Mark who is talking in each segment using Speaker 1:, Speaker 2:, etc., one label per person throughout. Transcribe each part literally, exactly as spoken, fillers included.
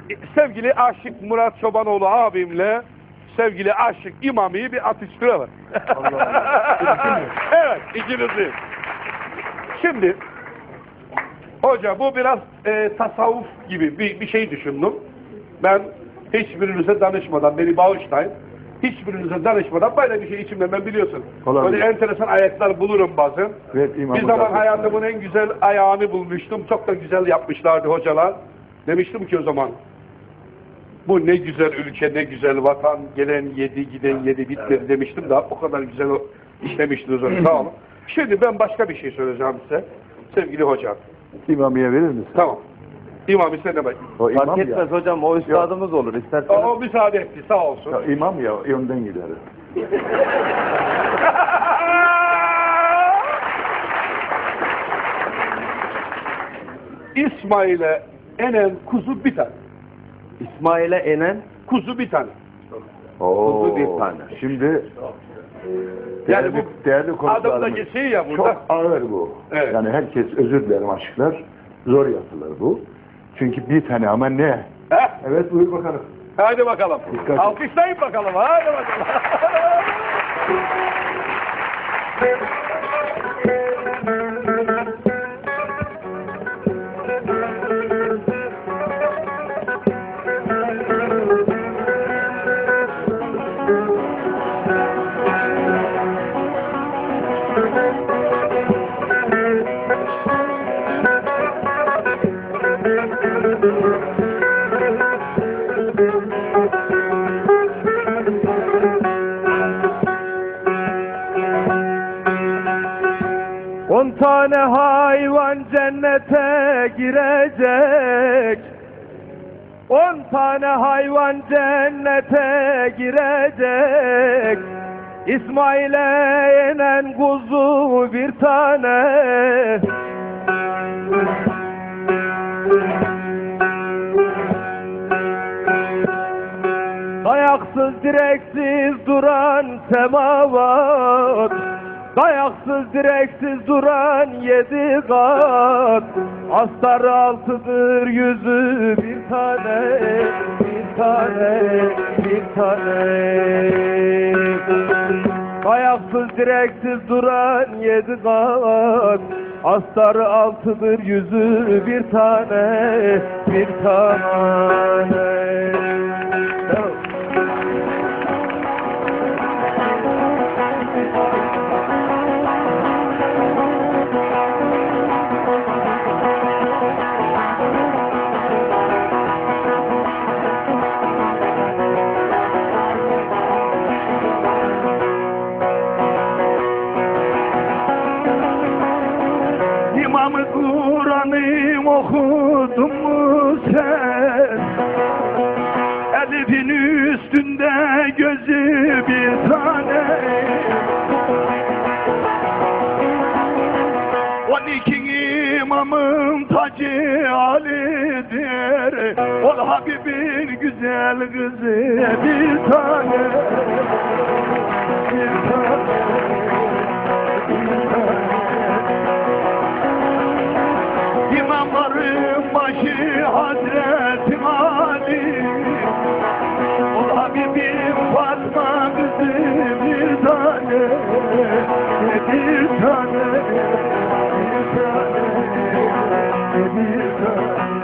Speaker 1: sevgili Aşık Murat Çobanoğlu abimle sevgili Aşık İmami'yi bir atıştıralım. Evet, ikinizi. Şimdi hoca bu biraz e, tasavvuf gibi bir, bir şey düşündüm. Ben hiçbirinize danışmadan, beni bağışlayın. Hiçbirinize danışmadan böyle bir şey içimden, ben biliyorsun.
Speaker 2: Olabilir.
Speaker 1: Böyle enteresan ayetler bulurum bazen.
Speaker 2: Evet,
Speaker 1: bir zaman hayatımın en güzel ayağını bulmuştum. Çok da güzel yapmışlardı hocalar. Demiştim ki o zaman, bu ne güzel ülke, ne güzel vatan, gelen yedi, giden yedi, bitmedi demiştim da o kadar güzel işlemiştiniz onu. Sağ olun. Şimdi ben başka bir şey söyleyeceğim size. Sevgili hocam.
Speaker 2: İmamiye verir misin?
Speaker 1: Tamam. İmam ise ne bak?
Speaker 2: O imam
Speaker 3: Fark etmez
Speaker 2: ya.
Speaker 3: hocam, o üstadımız olur
Speaker 1: O,
Speaker 3: isterseniz.
Speaker 1: o müsaade etti, sağ olsun.
Speaker 2: Ya, imam ya, önden gideriz.
Speaker 1: İsmail'e enen kuzu bir tane.
Speaker 3: İsmail'e enen
Speaker 1: Kuzu bir tane.
Speaker 2: Oo.
Speaker 3: Kuzu bir tane.
Speaker 2: Şimdi
Speaker 1: Yani
Speaker 2: değerli,
Speaker 1: bu
Speaker 2: değerli konuklarımız,
Speaker 1: adamdaki şey ya burada.
Speaker 2: çok ağır bu.
Speaker 1: Evet.
Speaker 2: Yani herkes, özür dilerim aşıklar, zor yapılır bu. Çünkü bir tane ama ne?
Speaker 1: Heh,
Speaker 2: Evet, buyur bakalım.
Speaker 1: hadi bakalım.
Speaker 2: Dikkat.
Speaker 1: Alkışlayın bakalım, hadi bakalım.
Speaker 3: On tane hayvan cennete girecek. On tane hayvan cennete girecek. İsmail'e inen kuzu bir tane. Dayaksız direksiz duran semavat, dayaksız direksiz duran yedi kat, astarı altıdır yüzü bir tane, bir tane, bir tane. Dayaksız direksiz duran yedi kat, astarı altıdır yüzü bir tane, bir tane.
Speaker 1: İmam-ı Kur'an'ı okudun mu sen? Elif'in üstünde gözü bir tane. On iki imamın tacı Ali'dir. Ol Habibin güzel kızı bir tane. Bir tane. İmamların başı Hazreti Ali. O Habibim Fatma kızı bir tane, bir tane, bir tane, bir tane.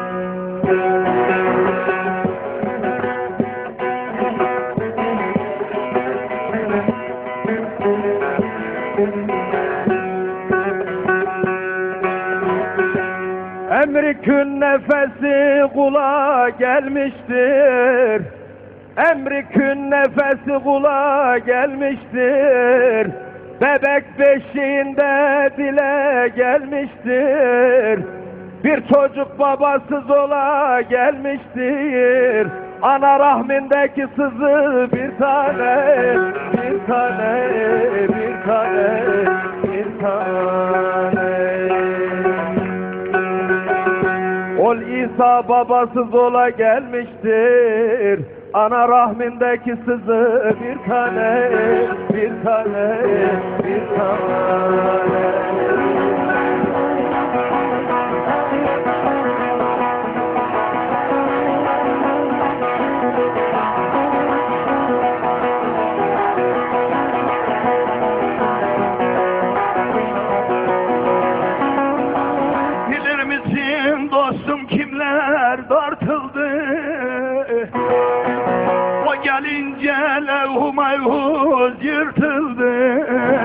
Speaker 3: Emrikün nefesi kula gelmiştir. Emrikün nefesi kula gelmiştir. Bebek beşiğinde dile gelmiştir. Bir çocuk babasız ola gelmiştir. Ana rahmindeki sızı bir tane, bir tane, bir tane, bir tane. Ol İsa babasız ola gelmiştir. Ana rahmindeki sızı bir tane, bir tane, bir tane.
Speaker 1: gelince levh-u mevhuz yırtıldı.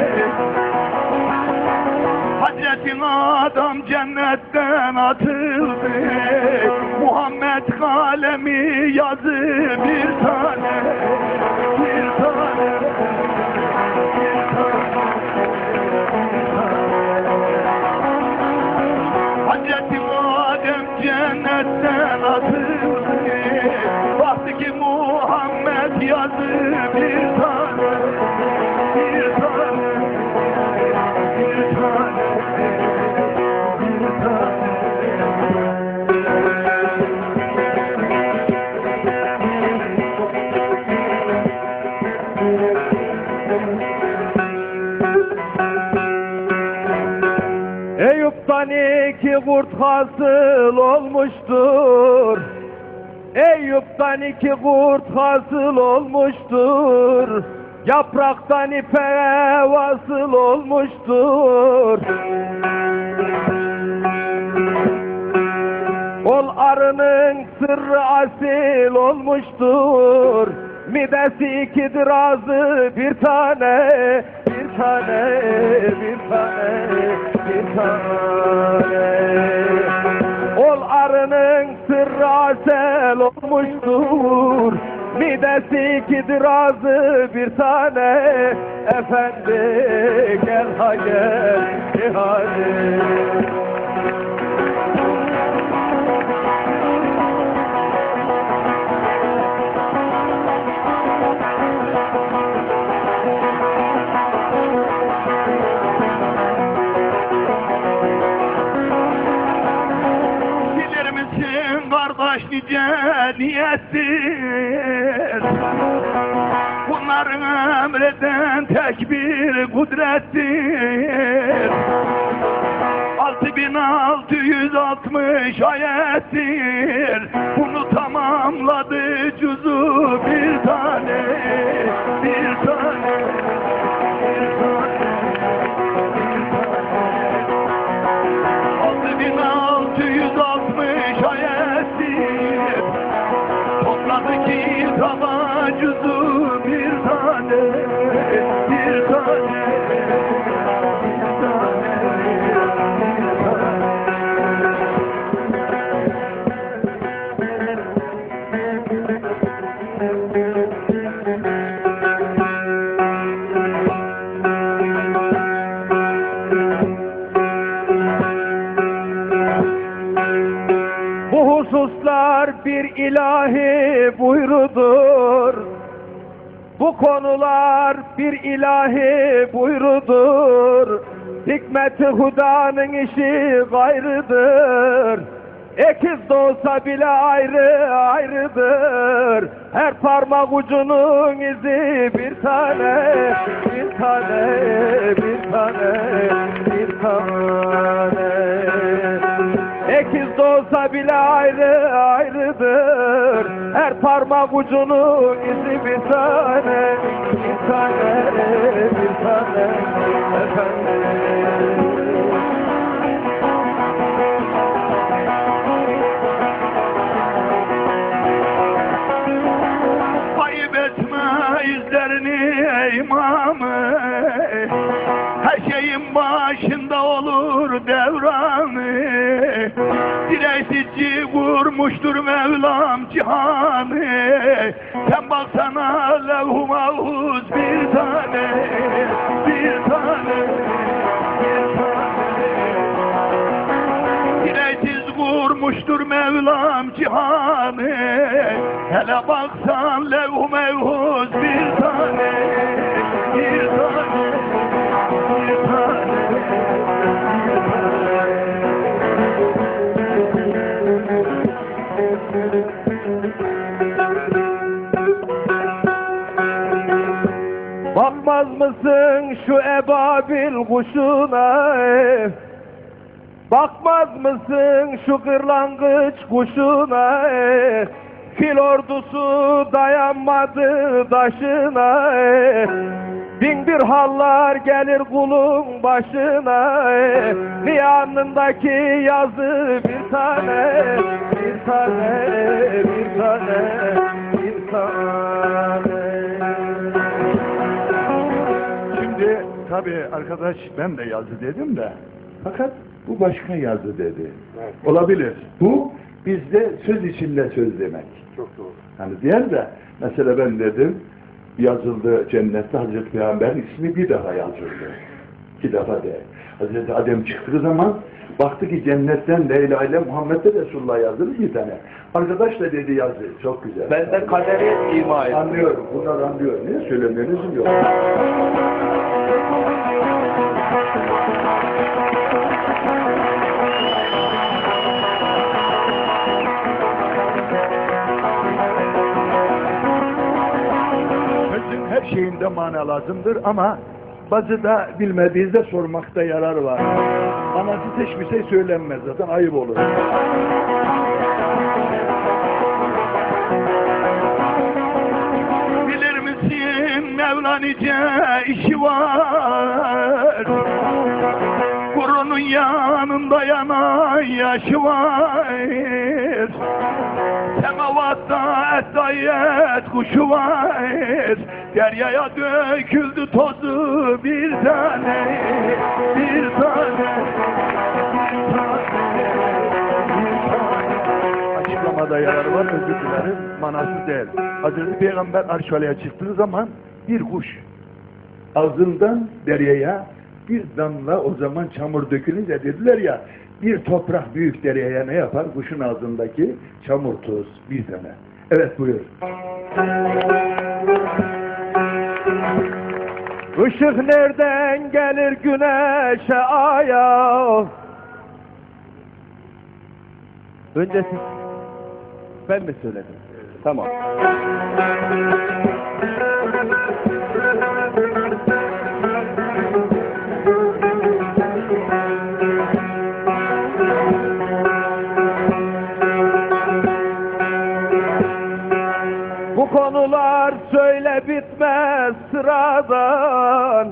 Speaker 1: Hazreti Adam cennetten atıldı. Muhammed kalemi yazı bir tane, bir tane, bir tane. Hazreti Adem cennetten atıldı. Baktı ki Muhammed yazı bir tane, bir tane, bir tane.
Speaker 3: Eyüp'ten iki kurt hasıl olmuştur. Eyüp'ten iki kurt hasıl olmuştur. Yapraktan ipe vasıl olmuştur. Ol arının sırrı asil olmuştur. Midesi ikidir ağzı bir tane, bir tane, bir tane, bir tane. Ol arının sırrı asel olmuştur. Midesi ikidir ağzı bir tane. Efendi gel ha gel hadi.
Speaker 1: Kardeş nice niyettir. Bunların emreden tek bir kudrettir. Altı bin altı yüz altmış ayettir. Bunu tamamladı cüzü bir tane, bir tane, bir tane. Altı bin altı yüz altmış ayettir. Topladı ki tava cüzü bir tane, bir tane, bir tane, bir tane.
Speaker 3: Bu hususlar bir ilahi buyrudur. Bu konular bir ilahi buyrudur. Hikmet-i Huda'nın işi gayrıdır. Ekiz de olsa bile ayrı ayrıdır. Her parmak ucunun izi bir tane, bir tane, bir tane, bir tane. Ekiz de olsa bile ayrı ayrıdır. Her parmak ucunun izi bir tane, bir tane, bir tane, efendim.
Speaker 1: Ayıp etme yüzlerini ey imamı. Her şeyin başında olur devranı. Direğsizci vurmuştur Mevlam cihanı. Sen baksana levh-u mahfuz bir tane, bir tane, bir tane. Direğsiz vurmuştur Mevlam cihanı. Hele baksan levh-u mahfuz bir tane, bir tane, bir tane.
Speaker 3: Bakmaz mısın şu ebabil kuşuna? Bakmaz mısın şu kırlangıç kuşuna? Fil ordusu dayanmadı taşına. Bin bir hallar gelir kulun başına. Niye alnındaki yazı bir tane, bir tane, bir tane, bir tane.
Speaker 2: tabii arkadaş ben de yazı dedim de. Fakat bu başka yazı dedi. Olabilir. Bu bizde söz içinde söz demek.
Speaker 1: Çok doğru.
Speaker 2: Hani diğer de mesela ben dedim yazıldı cennette Hazreti Peygamber'in ismi bir daha yazıldı. İki defa değil. Hazreti Adem çıktığı zaman baktı ki cennetten Leyla ile Muhammed de Resulullah yazılı bir tane. Arkadaş da dedi yazı. Çok güzel.
Speaker 1: Ben de kaderi ima ettim.
Speaker 2: Anlıyorum. Bunlar anlıyor. Niye söylemeniz yok? Sözün her şeyinde mana lazımdır ama bazı da bilmediğinizde sormakta yarar var. Manasız hiçbir şey söylenmez zaten ayıp olur.
Speaker 4: Bilir misin Mevla nice işi var, kurunun yanında yanan yaşı var. Semavatta et kuşu var, deryaya döküldü tozu bir tane, bir tane, bir tane, bir tane.
Speaker 2: Açıklamada yarar var, özür dilerim, manasız değil. Hazreti Peygamber Arşvale'ye çıktığı zaman bir kuş ağzından deryaya bir damla o zaman çamur dökülünce dediler ya bir toprak büyük deryaya ne yapar? Kuşun ağzındaki çamur toz bir tane. Evet buyur.
Speaker 3: Işık nereden gelir güneşe aya? Önce siz, ben mi söyledim?
Speaker 1: Tamam.
Speaker 3: Bu konular söyle bitmez sıradan.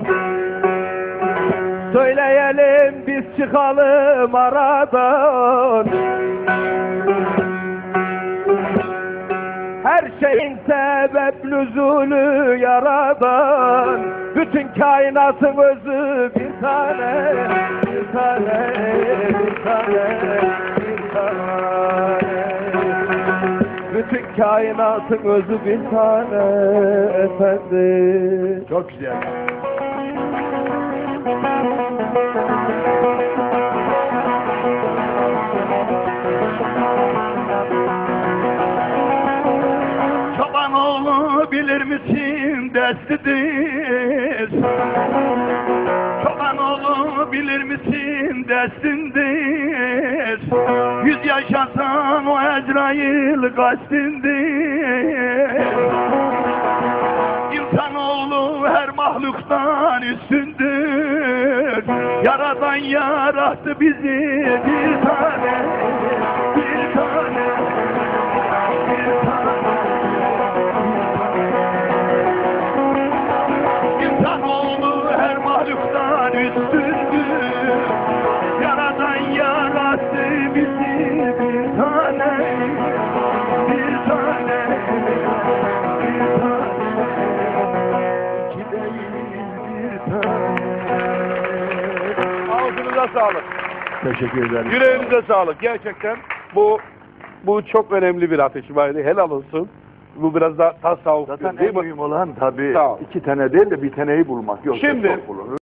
Speaker 3: Söyleyelim biz çıkalım aradan. Her şeyin sebep nüzulü yaradan. Bütün kainatın özü bir tane, bir tane, bir tane, bir tane. Bütün kainatın özü bir tane efendim.
Speaker 2: Çok güzel.
Speaker 4: Çoban oğlu bilir misin destidir. Çoban oğlu bilir misin destindir. Yüz yaşasan o Ezrail kastindir. İnsanoğlu her mahluktan üstündür. Yaradan yarattı bizi bir tane, bir tane, bir tane. İnsanoğlu her mahluktan üstündür. Yaradan yarattı bizi bir tane, bir tane, bir tane. İki değil bir tane.
Speaker 1: Ağzınıza sağlık.
Speaker 2: Teşekkür ederim.
Speaker 1: Yüreğinize sağlık. Gerçekten bu bu çok önemli bir ateşmaydı. Helal olsun. Bu biraz da tasavvuf
Speaker 2: Zaten
Speaker 1: değil
Speaker 2: en
Speaker 1: mi?
Speaker 2: mühim olan tabii
Speaker 1: Tamam.
Speaker 2: iki tane değil de bir taneyi bulmak. Yok,
Speaker 1: Şimdi-
Speaker 2: çok bulunur.